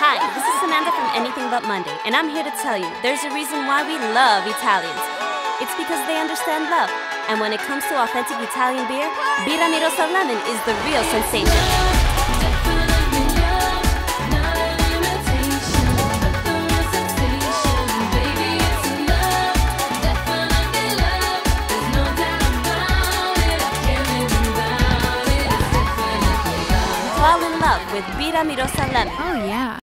Hi, this is Samantha from Anything But Monday, and I'm here to tell you there's a reason why we love Italians. It's because they understand love, and when it comes to authentic Italian beer, Birra Mirosa Lemon is the real sensation. Fall in love with Birra Mirosa Lemon. Oh yeah.